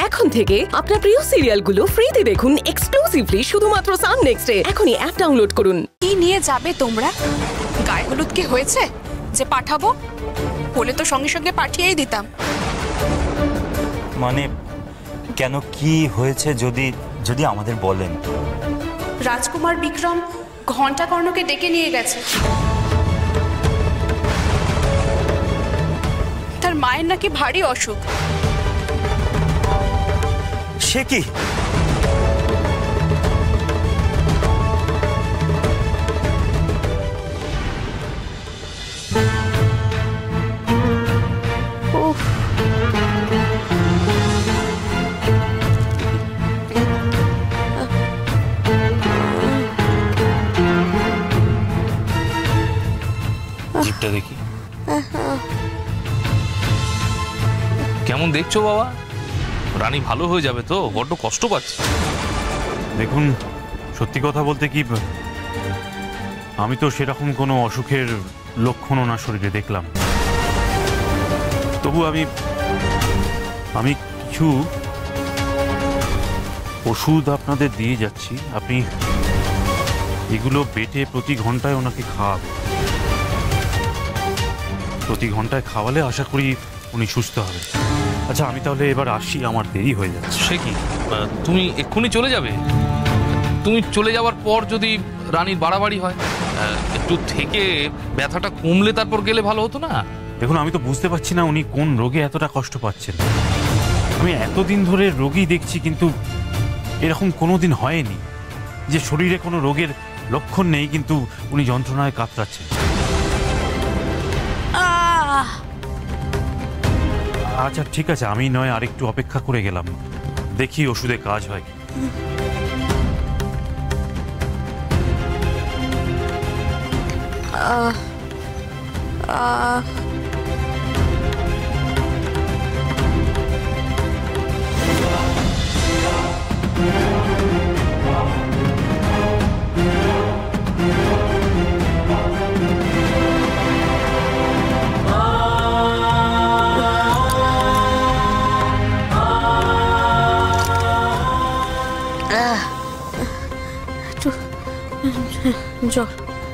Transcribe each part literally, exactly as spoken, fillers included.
এখন থেকে আপনার প্রিয় সিরিয়ালগুলো ফ্রিতে দেখুন এক্সক্লুসিভলি শুধুমাত্র সান নেক্সটে। এখনই অ্যাপ ডাউনলোড করুন। কি নিয়ে যাবে তোমরা? গায়ে হলুদ কি হয়েছে যে পাঠাবো? বলে তো সঙ্গে সঙ্গে পাঠিয়েই দিতাম। মানে কেন, কি হয়েছে যদি যদি আমাদের বলেন। রাজকুমার বিক্রম ঘন্টা কর্ণকে ডেকে নিয়ে গেছে। তার মায়ের নাকি ভারী অসুখ। সে কি? জিপটা দেখি কেমন দেখছো বাবা? রানী ভালো হয়ে যাবে তো? বড্ড কষ্ট পাচ্ছে। দেখুন, সত্যি কথা বলতে কি, আমি তো সেরকম কোনো অসুখের লক্ষণ ওনার শরীরে দেখলাম। তবু আমি আমি কিছু ওষুধ আপনাদের দিয়ে যাচ্ছি। আপনি এগুলো বেটে প্রতি ঘন্টায় ওনাকে খাওয়াবেন। প্রতি ঘন্টায় খাওয়ালে আশা করি উনি সুস্থ হবেন। আচ্ছা, আমি তাহলে এবার আসি, আমার দেরি হয়ে যাচ্ছে। সে কি, তুমি এক্ষুনি চলে যাবে? তুমি চলে যাওয়ার পর যদি রানীর বাড়াবাড়ি হয়, একটু থেকে ব্যথাটা কমলে তারপর গেলে ভালো হতো না? দেখুন, আমি তো বুঝতে পারছি না উনি কোন রোগে এতটা কষ্ট পাচ্ছেন। আমি এতদিন ধরে রোগী দেখছি, কিন্তু এরকম কোনোদিন হয়নি যে শরীরে কোনো রোগের লক্ষণ নেই কিন্তু উনি যন্ত্রণায় কাতরাচ্ছেন। আচ্ছা ঠিক আছে, আমি নয় আরেকটু অপেক্ষা করে গেলাম, দেখি ওষুধে কাজ হয়। জল।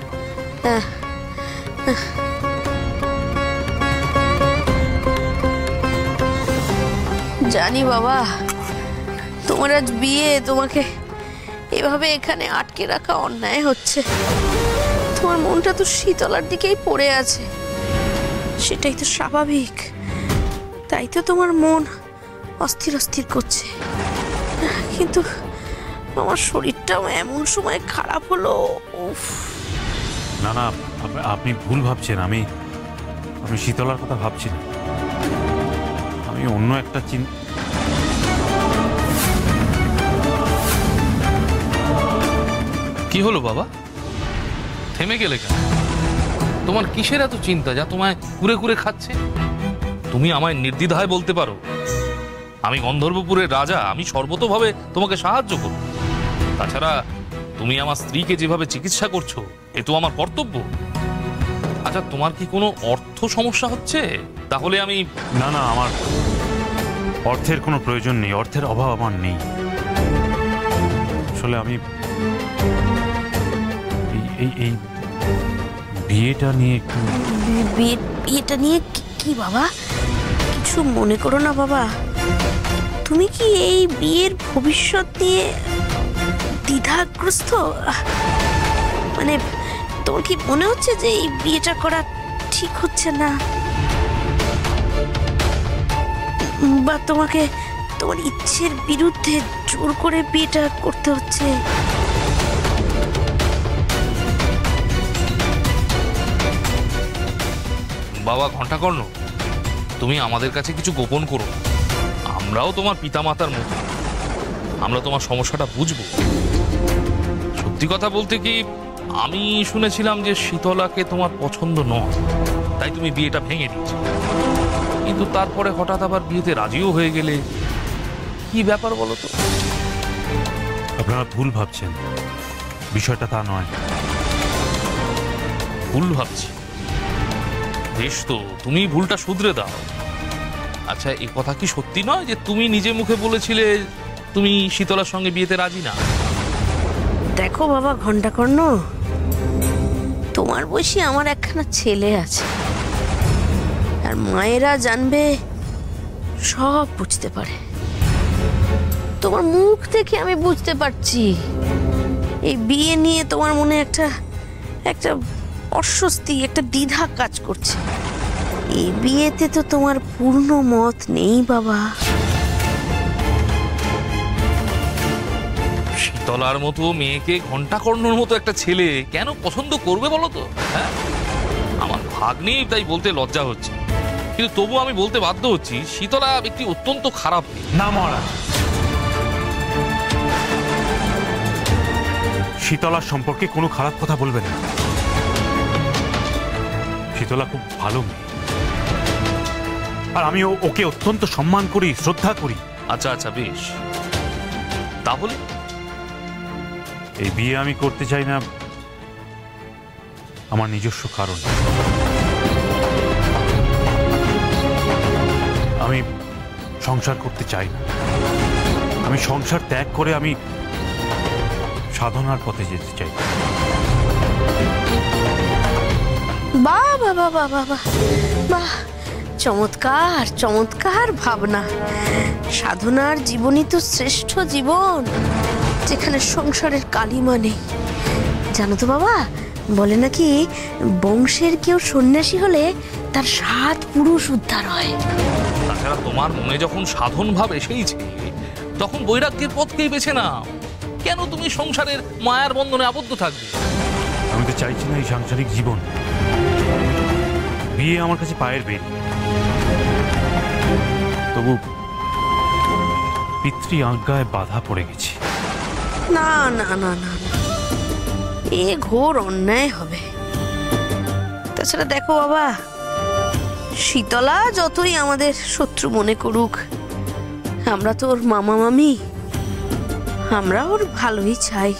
জানি বাবা, তোমার আজ বিয়ে, তোমাকে এভাবে এখানে আটকে রাখা অন্যায় হচ্ছে। তোমার মনটা তো শীতলার দিকেই পড়ে আছে, সেটাই তো স্বাভাবিক। তাই তো তোমার মন অস্থির অস্থির করছে। কিন্তু আমার শরীরটাও এমন সময় খারাপ হলো। উফ, না না, আপনি ভুল ভাবছেন। আমি আমি শীতলার কথা ভাবছি না, আমি অন্য একটা চিন্তা। কি হলো বাবা, থেমে গেলে কেন? তোমার কিসের এত চিন্তা যা তোমায় কুরে কুরে খাচ্ছে? তুমি আমায় নির্দ্বিধায় বলতে পারো, আমি গন্ধর্বপুরের রাজা, আমি সর্বতোভাবে তোমাকে সাহায্য করব। তাছাড়া তুমি আমার স্ত্রীকে যেভাবে চিকিৎসা করছো এ তো আমার কর্তব্য। আচ্ছা, তোমার কি কোনো অর্থ সমস্যা হচ্ছে? তাহলে আমি। না না, আমার অর্থের কোনো প্রয়োজন নেই, অর্থের অভাব আমার নেই। আসলে আমি এই এই বিয়েটা নিয়ে একটু। বিয়েটা নিয়ে কি বাবা? কিছু মনে করো না বাবা। তুমি কি এই বিয়ের ভবিষ্যৎ নিয়ে দ্বিধাগ্রস্ত? মানে তোমার কি মনে হচ্ছে যে এই বিয়েটা করা ঠিক হচ্ছে না, বা তোমাকে তোমার ইচ্ছের বিরুদ্ধে জোর করে বিয়েটা করতে হচ্ছে? বাবা ঘণ্টাকর্ণ, তুমি আমাদের কাছে কিছু গোপন করো। আমরাও তোমার পিতামাতার মতো, আমরা তোমার সমস্যাটা বুঝবো। সত্যি কথা বলতে কি, আমি শুনেছিলাম যে শীতলাকে তোমার পছন্দ নয়, তাই তুমি বিয়েটা ভেঙে দিয়েছো। কিন্তু তারপরে হঠাৎ আবার বিয়েতে রাজিও হয়ে গেলে, কি ব্যাপার বলো তো? আপনারা ভুল ভাবছেন, বিষয়টা তা নয়। ভুল ভাবছি? বেশ তো, তুমি ভুলটা শুধরে দাও। আচ্ছা, এই কথা কি সত্যি নয় যে তুমি নিজে মুখে বলেছিলে তুমি শীতলার সঙ্গে বিয়েতে রাজি না? দেখো বাবা ঘণ্টাকর্ণ, তোমার বয়সী আমার একখানা ছেলে আছে, আর মায়েরা জানবে সব বুঝতে পারে। তোমার মুখ থেকে আমি বুঝতে পারছি এই বিয়ে নিয়ে তোমার মনে একটা একটা অস্বস্তি, একটা দ্বিধা কাজ করছে। এই বিয়েতে তো তোমার পূর্ণ মত নেই বাবা। শীতলার মতো মেয়েকে ঘণ্টাকর্ণর মতো একটা ছেলে কেন পছন্দ করবে বলো তো? হ্যাঁ, আমার ভাগ্নি, তাই বলতে লজ্জা হচ্ছে, কিন্তু তবু আমি বলতে বাধ্য হচ্ছি শীতলা একটি অত্যন্ত খারাপ মেয়ে। না মহারাজ, শীতলার সম্পর্কে কোনো খারাপ কথা বলবেন না। শীতলা খুব ভালো মেয়ে, আর আমি ওকে অত্যন্ত সম্মান করি, শ্রদ্ধা করি। আচ্ছা আচ্ছা, বেশ, তাহলে এই বিয়ে আমি করতে চাই না আমার নিজস্ব কারণ। আমি সংসার করতে চাই না। আমি সংসার ত্যাগ করে আমি সাধনার পথে যেতে চাই। বাহ বাহ বাহ বাহ বাহ বাহ, চমৎকার চমৎকার ভাবনা। সাধনার জীবনই তো শ্রেষ্ঠ জীবন, যেখানে সংসারের কালিমা নেই। জানো তো বাবা, বলে নাকি বংশের কেউ সন্ন্যাসী হলে তার সাত পুরুষ উদ্ধার হয়। তাছাড়া তোমার মনে যখন সাধন ভাব এসেইছে, তখন বৈরাগ্যের পথকেই বেছে নাও। কেন তুমি সংসারের মায়ার বন্ধনে আবদ্ধ থাকবে? আমি তো চাইছি না এই সাংসারিক জীবন। বিয়ে আমার কাছে পায়ের বেল, তবু পিতৃ আজ্ঞায় বাধা পড়ে গেছি। না না না না, এ ঘোর অন্যায় হবে। তাছাড়া দেখো বাবা, শীতলা যতই আমাদের শত্রু মনে করুক, আমরা তো ওর মামা মামি, আমরা ওর ভালোই চাই।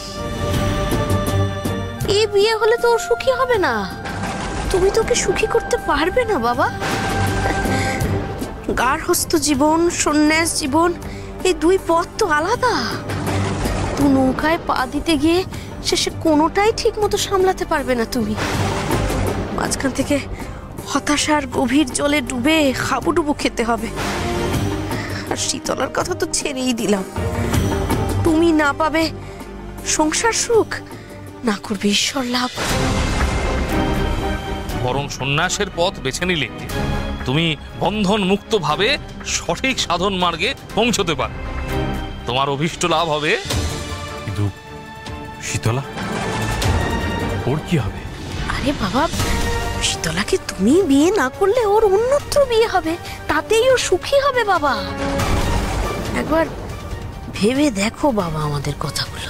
এই বিয়ে হলে তো ও সুখী হবে না। তুমি তোকে সুখী করতে পারবে না বাবা। গার্হস্থ্য জীবন, সন্ন্যাস জীবন, এই দুই পথ তো আলাদা। তুই নৌকায় পা দিতে গিয়ে শেষে কোনোটাই ঠিক মতো সামলাতে পারবে না তুমি। মাঝখান থেকে হতাশার গভীর জলে ডুবে হাবুডুবু খেতে হবে। আর শীতলার কথা তো ছেড়েই দিলাম। তুমি না পাবে সংসার সুখ, না করবে ঈশ্বর লাভ। বরং সন্ন্যাসের পথ বেছে নিলে তুমি বন্ধন মুক্ত ভাবে সঠিক সাধন মার্গে পৌঁছতে পারো, তোমার অভীষ্ট লাভ হবে। কিন্তু শীতলা, ওর কি হবে? আরে বাবা, শীতলাকে তুমি বিয়ে না করলে ওর অন্যত্র বিয়ে হবে, তাতেই ও সুখী হবে বাবা। একবার ভেবে দেখো বাবা আমাদের কথাগুলো।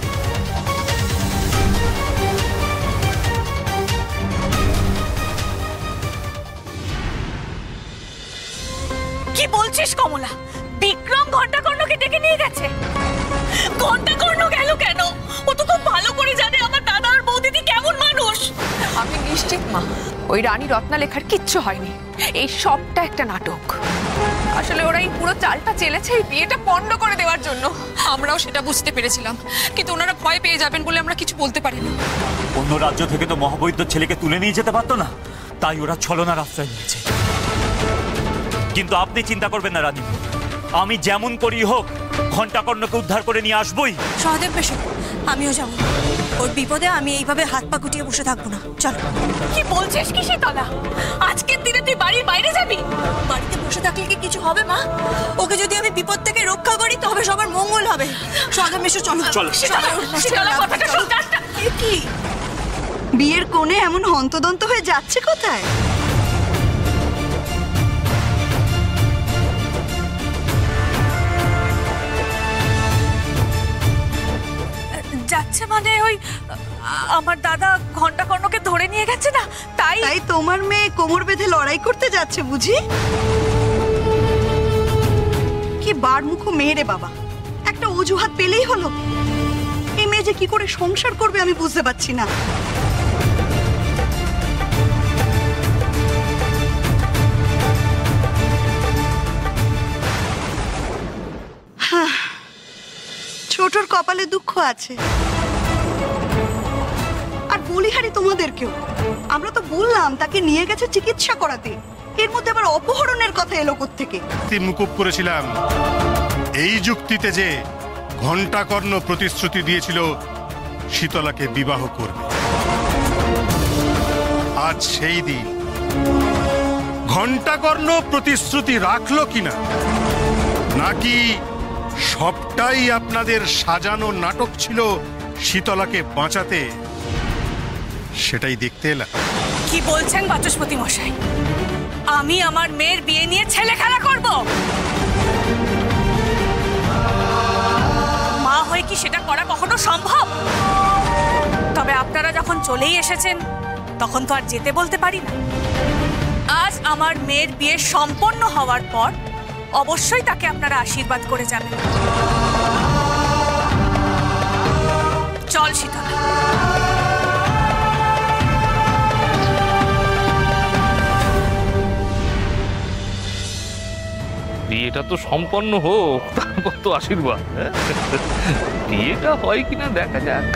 কি বলছিস কমলা? বিক্রম ঘণ্টাকর্ণকে ডেকে নিয়ে গেছে? ঘণ্টাকর্ণ গেল কেন? ও তো খুব ভালো করে জানে আমার দাদা আর বৌদিদি কেমন মানুষ। আমি নিশ্চিত মা, ওই রানী রত্নালেখার কিচ্ছু হয়নি। এই সবটা একটা নাটক। আসলে ওরা এই পুরো চালটা চেলেছে এই বিয়েটা পণ্ড করে দেওয়ার জন্য। আমরাও সেটা বুঝতে পেরেছিলাম, কিন্তু ওনারা ভয় পেয়ে যাবেন বলে আমরা কিছু বলতে পারিনি। অন্য রাজ্য থেকে তো মহাবৈদ্য ছেলেকে তুলে নিয়ে যেতে পারতো না, তাই ওরা ছলনার আশ্রয় নিয়েছে। কিন্তু আপনি চিন্তা করবেন না রানী, আমি যেমন করি হোক ঘণ্টাকর্ণকে উদ্ধার করে নিয়ে আসবই। সহদেব বেশু, আমিও যাব। ওর বিপদে আমি এইভাবে হাত পা গুটিয়ে বসে থাকবো না। চল। কি বলছিস কি শীতলা? আজকের দিনে তুই বাড়ির বাইরে যাবি? বাড়িতে বসে থাকলে কি কিছু হবে মা? ওকে যদি আমি বিপদ থেকে রক্ষা করি তবে সবার মঙ্গল হবে। সহদেব বেশু চলো। চলো। শীতলা, কথাটা শোন। এ কি বিয়ের কোণে এমন হন্তদন্ত হয়ে যাচ্ছে কোথায়? যাচ্ছে মানে ওই আমার দাদা ঘণ্টাকর্ণকে ধরে নিয়ে গেছে না, তাই তাই তোমার মেয়ে কোমর বেঁধে লড়াই করতে যাচ্ছে বুঝি? কি বারমুখো মেয়ে রে বাবা, একটা অজুহাত পেলেই হলো। এই মেয়ে যে কি করে সংসার করবে আমি বুঝতে পারছি না। ছোটর কপালে দুঃখ আছে। আর বলিহারি তোমাদেরকেও, আমরা তো বললাম তাকে নিয়ে গেছে চিকিৎসা করাতে, এর মধ্যে আবার অপহরণের কথা এলো কোত্থেকে? মুকুব করেছিলাম এই যুক্তিতে যে ঘণ্টাকর্ণ প্রতিশ্রুতি দিয়েছিল শীতলাকে বিবাহ করবে। আজ সেই দিন। ঘণ্টাকর্ণ প্রতিশ্রুতি রাখলো কিনা, নাকি সবটাই আপনাদের সাজানো নাটক ছিল শীতলাকে বাঁচাতে, সেটাই দেখতে এলাম। কি বলছেন বাচস্পতি মশাই? আমি আমার মেয়ের বিয়ে নিয়ে ছেলে খেলা করব? মা হয়ে কি সেটা করা কখনো সম্ভব? তবে আপনারা যখন চলেই এসেছেন তখন তো আর যেতে বলতে পারি না। আজ আমার মেয়ের বিয়ে সম্পন্ন হওয়ার পর অবশ্যই তাকে আপনারা আশীর্বাদ করে যাবেন। চল শীতলা। বিয়েটা তো সম্পন্ন হোক, তারপর তো আশীর্বাদ। বিয়েটা হয় কিনা দেখা যাক।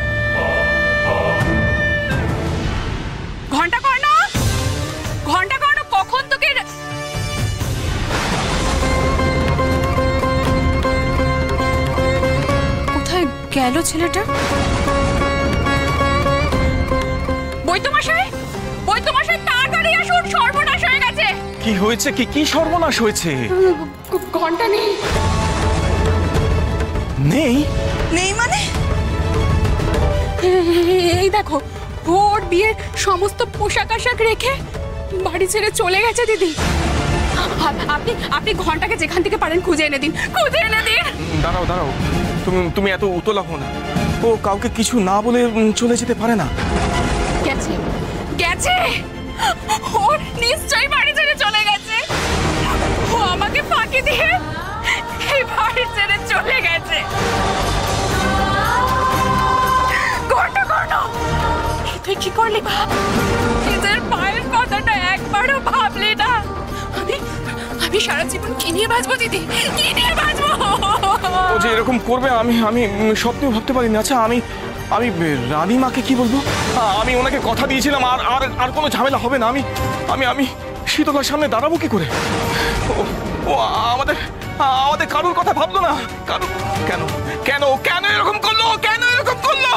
ঘন্টা কর্ণ, ঘন্টা কর্ণ, কখন তোকে কোথায় গেল ছেলেটা? বৈদ্যমশাই, বৈদ্যমশাই তাড়াতাড়ি আসুন, সর্বনাশ হয়ে গেছে। কি হয়েছে? কি কি সর্বনাশ হয়েছে? ঘন্টা নেই। নেই? নেই মানে? এই দেখো, ওর বিয়ের সমস্ত পোশাক আশাক রেখে বাড়ি ছেড়ে চলে গেছে দিদি। আপনি আপনি ঘন্টাকে যেখান থেকে পারেন খুঁজে এনে দিন, খুঁজে এনে দিন। দাঁড়াও দাঁড়াও, তুমি তুমি এত উতলা হো না। ও কাউকে কিছু না বলে চলে যেতে পারে না। গেছে গেছে, ওর নিশ্চয়ই বাড়ি ছেড়ে চলে গেছে। ও আমাকে ফাঁকি দিয়ে এই বাড়ি ছেড়ে চলে গেছে। ঘন্টা কর্ণ, তুই কি করলি ভাব? নিজের পায়ের কথাটা একবারও ভাবলি না? আমি আমি সারা জীবন কি নিয়ে বাঁচবো দিদি, কি নিয়ে বাঁচবো? ও যে এরকম করবে আমি আমি স্বপ্নেও ভাবতে পারিনি। আচ্ছা আমি আমি রানীমাকে কি বলবো? আমি ওনাকে কথা দিয়েছিলাম আর আর আর কোনো ঝামেলা হবে না। আমি আমি আমি শীতলার সামনে দাঁড়াবো কি করে? ও আমাদের আমাদের কারুর কথা ভাবলো না। কারু কেন কেন কেন এরকম করলো? কেন এরকম করলো?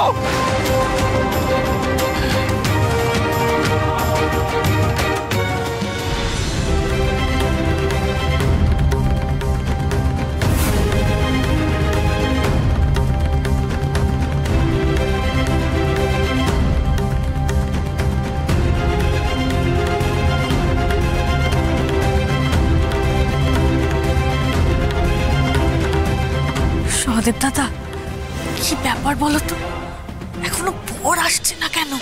সহদেব দাদা, কি ব্যাপার বলো তো? এখনো বর আসছে না কেন?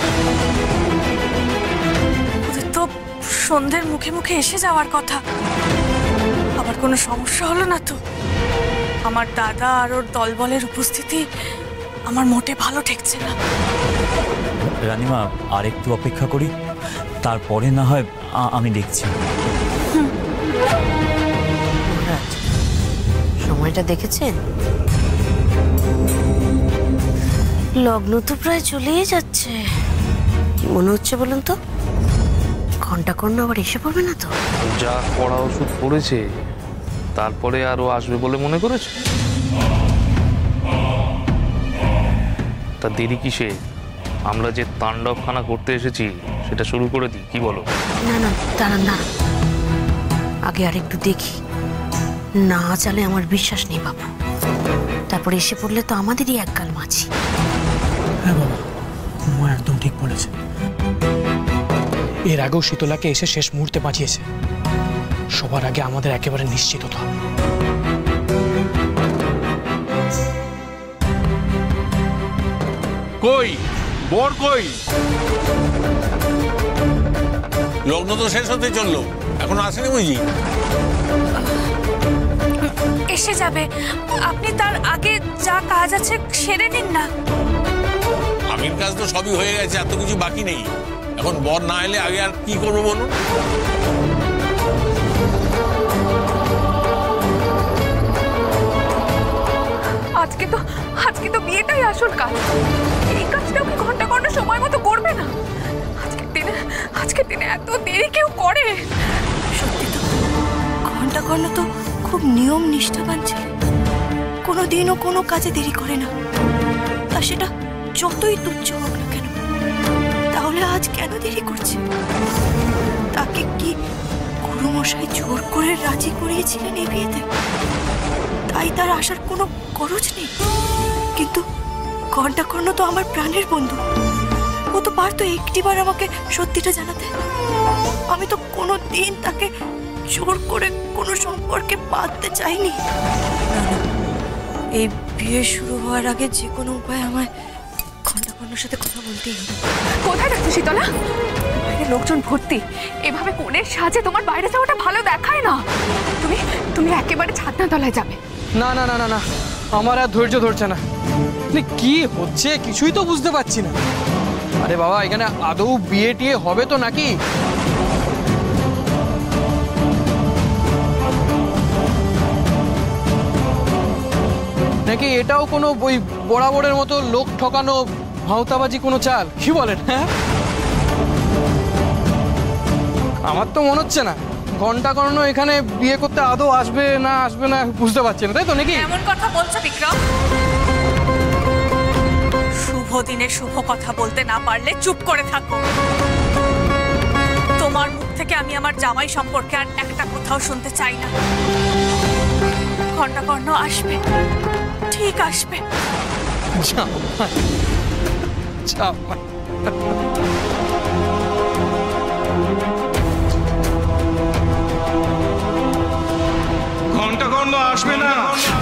ওদের তো সন্ধ্যের মুখে মুখে এসে যাওয়ার কথা। আবার কোনো সমস্যা হলো না তো? আমার দাদা আর ওর দলবলের উপস্থিতি আমার মোটে ভালো ঠেকছে না। রানীমা, আর একটু অপেক্ষা করি, তারপরে না হয় আমি দেখছি। সময়টা দেখেছেন? লগ্ন তো প্রায় চলেই যাচ্ছে। কি মনে হচ্ছে বলুন তো? ঘণ্টাকর্ণ আবার এসে পড়বে না তো? যা কড়া ওষুধ পড়েছে, তারপরে আরো আসবে বলে মনে করেছে? তা দেরি কিসে? আমরা যে তাণ্ডবখানা করতে এসেছি সেটা শুরু করে দিই, কি বলো? না না, দাঁড়ান না, আগে আরেকটু দেখি। না চালে আমার বিশ্বাস নেই বাবু। তারপরে এসে পড়লে তো আমাদেরই একগাল মাছি। হ্যাঁ বাবা, মা একদম ঠিক বলেছে। এর আগেও শীতলাকে এসে শেষ মুহূর্তে বাঁচিয়েছে। সবার আগে আমাদের একেবারে নিশ্চিত হতে হবে। কই বর কই? লগ্ন তো শেষ হতে চললো, এখনো আসেনি বুঝি? এসে যাবে, আপনি তার আগে যা কাজ আছে সেরে নিন না। আমির কাজ তো সবই হয়ে গেছে, এত কিছু বাকি নেই। এখন বর না এলে আগে আর কি করবো বলুন? আজকে তো আজকে তো বিয়েটাই আসল কাজ। এই কাজটাও কি ঘন্টা ঘন্টা সময় মতো করবে না? আজকের দিনে আজকের দিনে এত দেরি কেউ করে? সত্যি তো ঘন্টা কর্ণ তো খুব নিয়ম নিষ্ঠাবান ছিল, কোনো দিনও কোনো কাজে দেরি করে না, তা সেটা যতই তুচ্ছ হোক না কেন। তাহলে আজ কেন দেরি করছে? তাকে কি গুরুমশাই জোর করে রাজি করিয়েছিলেন এই বিয়েতে, তাই তার আসার কোনো খরচ নেই? কিন্তু ঘন্টা কর্ণ তো আমার প্রাণের বন্ধু, ও তো পারতো একটিবার আমাকে সত্যিটা জানাতে। আমি তো কোনো দিন তাকে জোর করে কোনো সম্পর্কে বাঁধতে চাইনি। এই বিয়ে শুরু হওয়ার আগে যে কোনো উপায় আমায় ঘন্টা কর্ণের সাথে কথা বলতেই হবে। কোথায় যাচ্ছ শীতলা? বাইরে লোকজন ভর্তি, এভাবে কোণের সাজে তোমার বাইরে যাওয়াটা ভালো দেখায় না। তুমি তুমি একেবারে ছাদনা তলায় যাবে। না না না না না, আমার আর ধৈর্য ধরছে না। কি হচ্ছে কিছুই তো বুঝতে পারছি না। আরে বাবা, এখানে আদৌ বিয়ে টিয়ে হবে তো নাকি? নাকি এটাও কোনো ওই বরাবরের মতো লোক ঠকানো ভাওতাবাজি কোনো চাল? কি বলেন? হ্যাঁ, আমার তো মনে হচ্ছে না ঘন্টা কর্ণ এখানে বিয়ে করতে আদৌ আসবে না আসবে না বুঝতে পারছি না, তাই তো নাকি? এমন কথা বলছো বিক্রম? শুভ দিনে শুভ কথা বলতে না পারলে চুপ করে থাকো। তোমার মুখ থেকে আমি আমার জামাই সম্পর্কে আর একটা কথাও শুনতে চাই না। ঘন্টা কর্ণ আসবে, ঠিক আসবে। জামাই জামাই ঘন্টা কর্ণ আসবে না।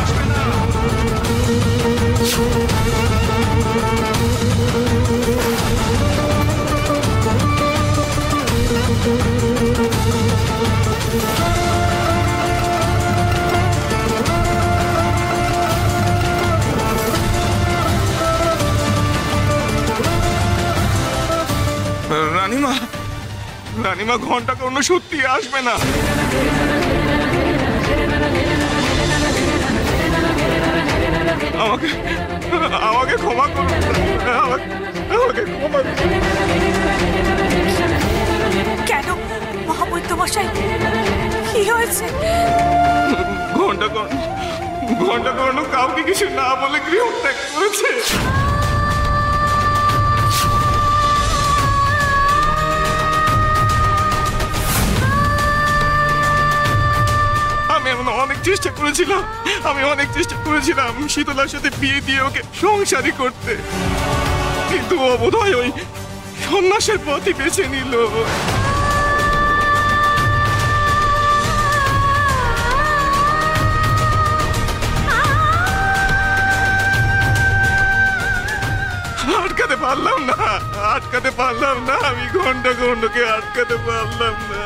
রানীমা, রানীমা ঘন্টা কর্ণ সত্যি আসবে না। আমাকে আমাকে ক্ষমা করুন, আমাকে ক্ষমা করুন। কেন মহাবৈদ্য মশাই, কি হয়েছে? ঘন্টা কর্ণ ঘন্টা কর্ণ কাউকে কিছু না বলে গৃহ ত্যাগ করেছে। আমি এমন অনেক চেষ্টা করেছিলাম আমি অনেক চেষ্টা করেছিলাম শীতলার সাথে বিয়ে দিয়ে ওকে সংসারী করতে, কিন্তু ও বোধহয় ওই সন্ন্যাসের পথই বেছে নিল। আটকাতে পারলাম না আটকাতে পারলাম না আমি ঘন্টা কর্ণকে আটকাতে পারলাম না।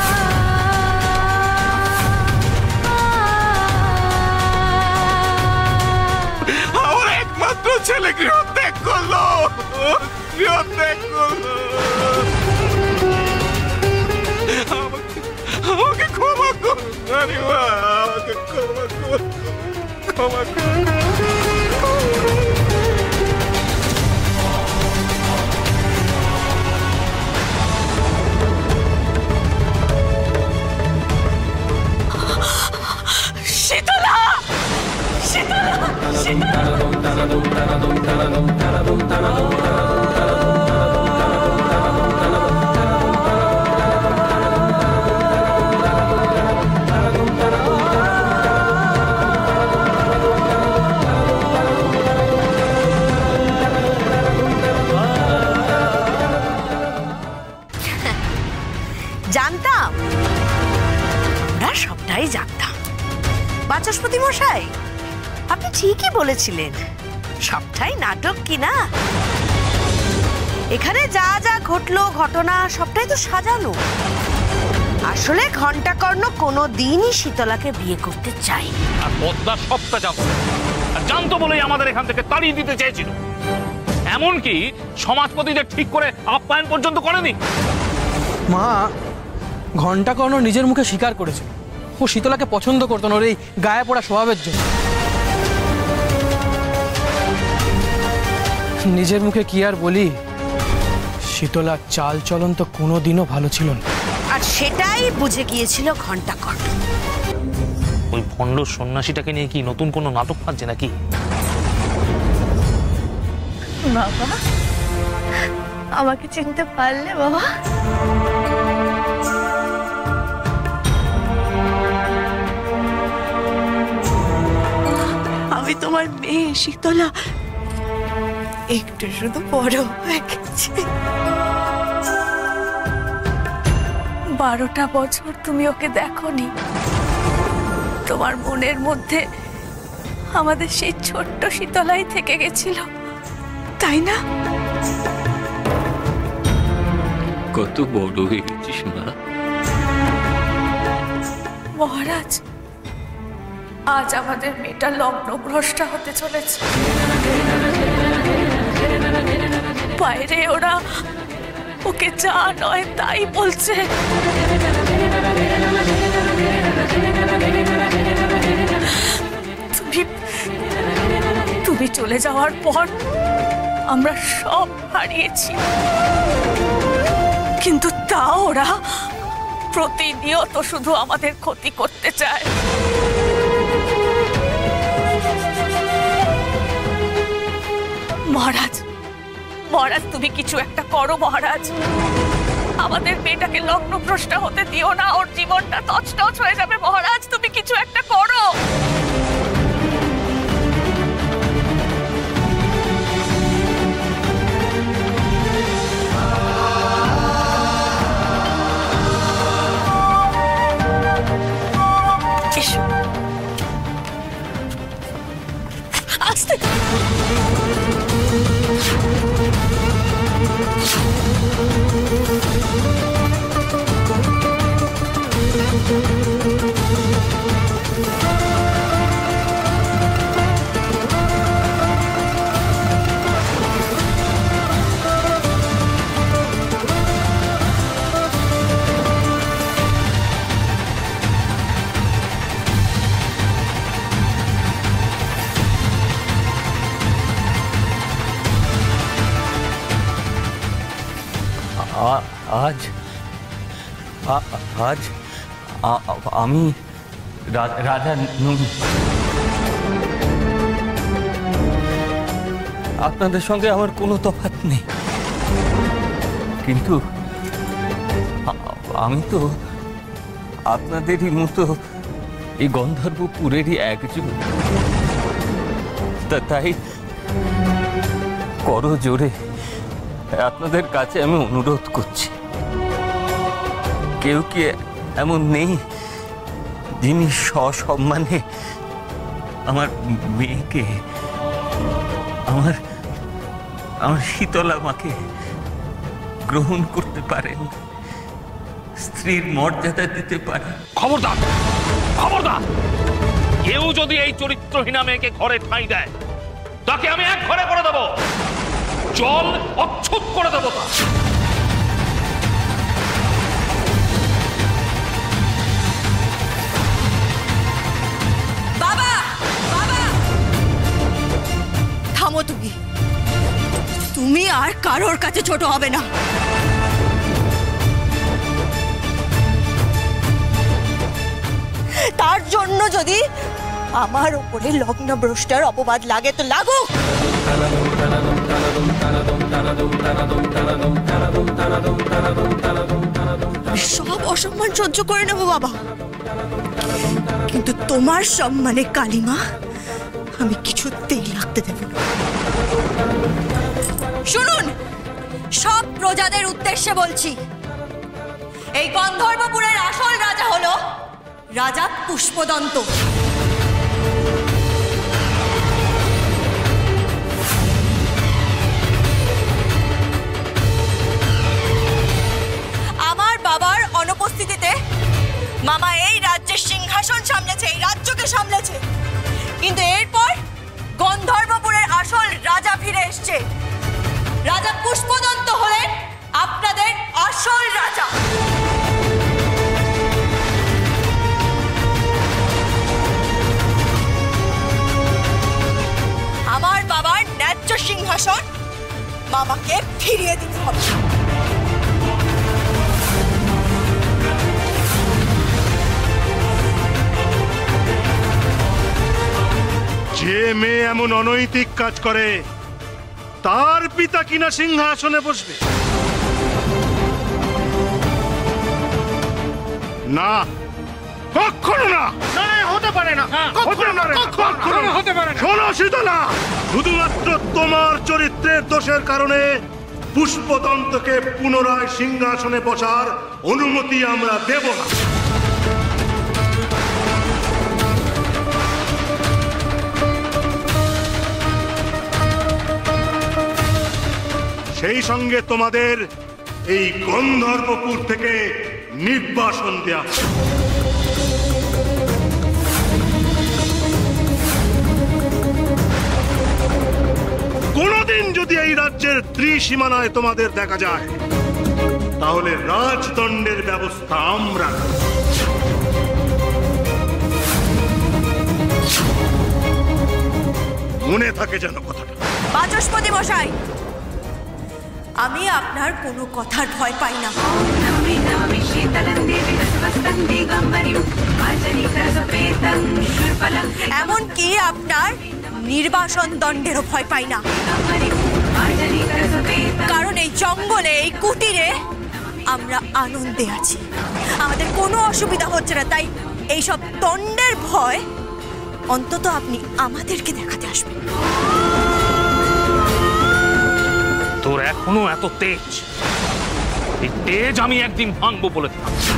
আমার একমাত্র ছেলে গৃহ ত্যাগ করলো গৃহ ত্যাগ করলো আমাকে ক্ষমা করুন রানীমা, আমাকে ক্ষমা করুন, ক্ষমা করুন। শীতলা, শীতলা, জানতাম, আমরা সবটাই জানতাম। বাচস্পতি মশাই, আপনি ঠিকই বলেছিলেন, সবটাই নাটক কি না? এখানে যা যা ঘটলো ঘটনা সবটাই তো সাজানো। আসলে ঘন্টা কর্ণ কোনো দিনই শীতলাকে বিয়ে করতে চাই, আর পদ্মা সবটা জানতো, আর জানতো বলেই আমাদের এখান থেকে তাড়িয়ে দিতে চেয়েছিল। এমনকি সমাজপতিদের ঠিক করে আপ্যায়ন পর্যন্ত করেনি। মা, ঘন্টা কর্ণ নিজের মুখে স্বীকার করেছে ও শীতলাকে পছন্দ করতো না ওর এই গায়ে পড়া স্বভাবের জন্য। নিজের মুখে কি আর বলি, শীতলার চাল চলন তো কোনোদিনও ভালো ছিল না। আর সেটাই বুঝে গিয়েছিল ঘণ্টাকর্ণ। ওই ভণ্ড সন্ন্যাসীটাকে নিয়ে কি নতুন কোনো নাটক পাচ্ছে নাকি? বাবা, আমাকে চিনতে পারলে বাবা? আমি তোমার মেয়ে শীতলা, একটু শুধু বড় হয়ে গেছে। বারোটা বছর তুমি ওকে দেখোনি, তোমার মনের মধ্যে আমাদের সেই ছোট্ট শীতলাই থেকে গেছিল, তাই না? কত বড় হয়ে গেছিস মা। মহারাজ, আজ আমাদের মেয়েটা লগ্নভ্রষ্টা হতে চলেছে। বাইরে ওরা ওকে যা নয় তাই বলছে। তুমি তুমি চলে যাওয়ার পর আমরা সব হারিয়েছি, কিন্তু তা ওরা প্রতিনিয়ত শুধু আমাদের ক্ষতি করতে চায়। মহারাজ, মহারাজ তুমি কিছু একটা করো মহারাজ। আমাদের মেয়েটাকে লগ্নভ্রষ্টা হতে দিও না, ওর জীবনটা তছনছ হয়ে যাবে মহারাজ। তুমি কিছু একটা করো। আস্তে আজ আজ আমি রাজা নই। আপনাদের সঙ্গে আমার কোনো তফাৎ নেই, কিন্তু আমি তো আপনাদেরই মতো এই গন্ধর্বপুরেরই একজন। তাই করো জোরে আপনাদের কাছে আমি অনুরোধ করছি, কেউ কি এমন নেই যিনি সসম্মানে আমার মেয়েকে, আমার আমার শীতলা মাকে গ্রহণ করতে পারেন, স্ত্রীর মর্যাদা দিতে পারেন? খবরদার, খবরদার! কেউ যদি এই চরিত্রহীনা মেয়েকে ঘরে ঠাঁই দেয়, তাকে আমি এক ঘরে করে দেবো, জল অচ্ছুত করে দেবো। বাবা, বাবা, থামো তুমি। তুমি আর কারোর কাছে ছোট হবে না। তার জন্য যদি আমার উপরে লগ্নভ্রষ্টার অপবাদ লাগে তো লাগুক। সব অসম্মান সহ্য করে নেবো বাবা, কিন্তু তোমার সম্মানে কালিমা আমি কিছুতেই লাগতে দেব না। শুনুন, সব প্রজাদের উদ্দেশ্যে বলছি, এই গন্ধর্বপুরের আসল রাজা হলো রাজা পুষ্পদন্ত। আমার বাবার অনুপস্থিতিতে মামা এই রাজ্যের সিংহাসন সামলেছে, এই রাজ্যকে সামলেছে, কিন্তু এরপর গন্ধর্বপুরের আসল রাজা ফিরে এসছে। রাজা পুষ্পদন্ত হলেন আপনাদের আসল রাজা। আমার বাবার ন্যায্য সিংহাসন মামাকে ফিরিয়ে দিতে হবে। যে মেয়ে এমন অনৈতিক কাজ করে তার পিতা কিনা সিংহাসনে বসবে? না, কখনো না, হতে পারে না, হতে পারে না। শোনো শীতলা, শুধুমাত্র তোমার চরিত্রের দোষের কারণে পুষ্পদন্তকে পুনরায় সিংহাসনে বসার অনুমতি আমরা দেব না। সেই সঙ্গে তোমাদের এই গন্ধর্বপুর থেকে নির্বাসন দেয়া। কোনদিন যদি এই রাজ্যের ত্রিসীমানায় তোমাদের দেখা যায় তাহলে রাজদণ্ডের ব্যবস্থা আমরা। মনে থাকে যেন কথাটা। বাচস্পতি মশাই, আমি আপনার কোনো কথার ভয় পাই না। এমনকি আপনার নির্বাসন দণ্ডেরও ভয় পাই না, কারণ এই জঙ্গলে, এই কুটিরে আমরা আনন্দে আছি, আমাদের কোনো অসুবিধা হচ্ছে না। তাই এইসব দণ্ডের ভয় অন্তত আপনি আমাদেরকে দেখাতে আসবেন। তোর এখনো এত তেজ, এই তেজ আমি একদিন ভাঙবো বলে।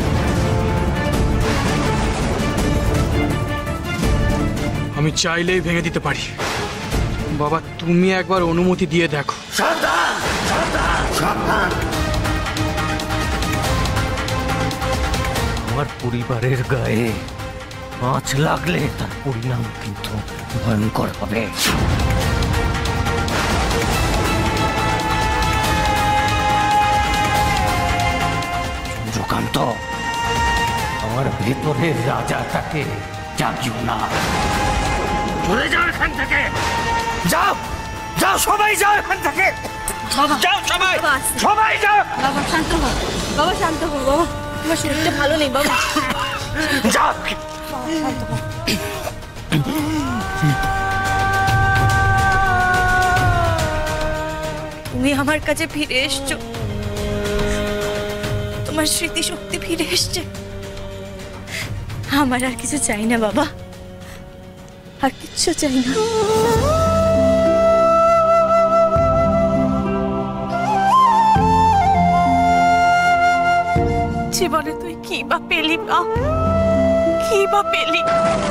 আমি চাইলেই ভেঙে দিতে পারি। বাবা, তুমি একবার অনুমতি দিয়ে দেখো। সাবধান, সাবধান, সাবধান। আমার পরিবারের গায়ে আঁচ লাগলে তার পরিণাম কিন্তু ভয়ঙ্কর হবে। চন্দ্রকান্ত, আমার ভেতরের রাজাটাকে জাগিও না। চলে যাও এখান থেকে, যাও, যাও, সবাই যাও এখান থেকে। যাও সবাই, সবাই যাও। বাবা শান্ত হও, বাবা শান্ত হও, বাবা তোমার শরীরটা ভালো নেই বাবা। যাও। তুমি আমার কাছে ফিরে এসছো, তোমার স্মৃতিশক্তি ফিরে এসছে। আমার আর কিছু চাই না বাবা, আর কিচ্ছু চাই না। জীবনে তুই কি বা পেলি মা, কি বা পেলি?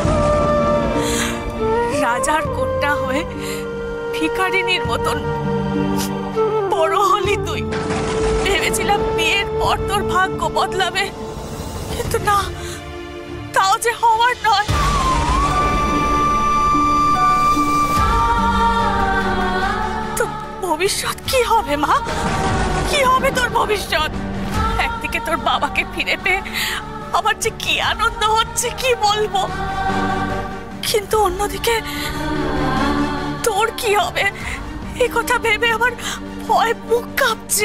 রাজার কন্যা হয়ে ভিখারিনীর মতন বড় হলি তুই। ভেবেছিলাম বিয়ের পর তোর ভাগ্য বদলাবে, কিন্তু না, তাও যে হওয়ার নয়। তোর ভবিষ্যৎ কি হবে মা? কি হবে তোর ভবিষ্যৎ? একদিকে তোর বাবাকে ফিরে পেয়ে আমার যে কি আনন্দ হচ্ছে কি বলবো, কিন্তু অন্যদিকে তোর কি হবে এ কথা ভেবে আমার ভয় বুক কাঁপছে।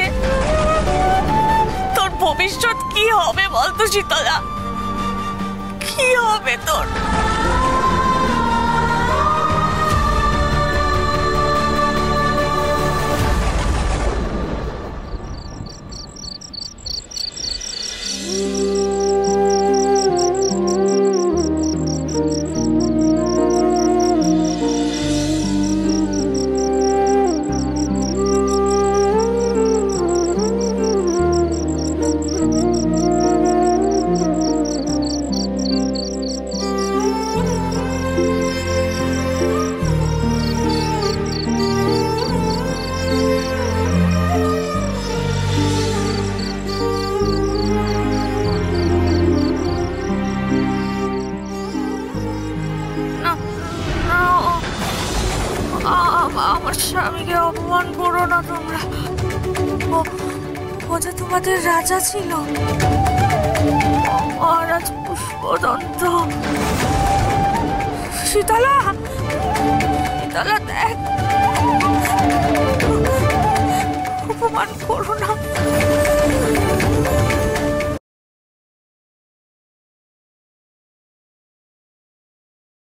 তোর ভবিষ্যৎ কি হবে বলতো শীতলা, কি হবে তোর? আমার স্বামীকে অপমান করো না তোমরা, ও যে তোমাদের রাজা ছিল, মহারাজ পুষ্পদন্ত। শীতলা, শীতলা দেখ, অপমান করো না।